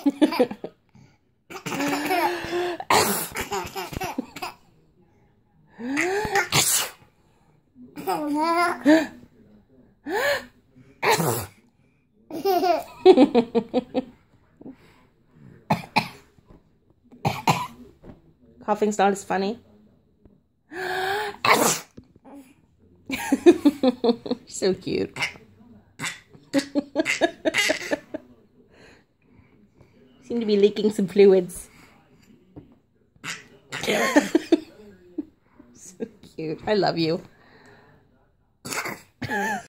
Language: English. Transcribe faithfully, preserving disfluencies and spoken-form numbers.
Coughing's not as funny. So cute. Seem to be leaking some fluids. So cute. I love you.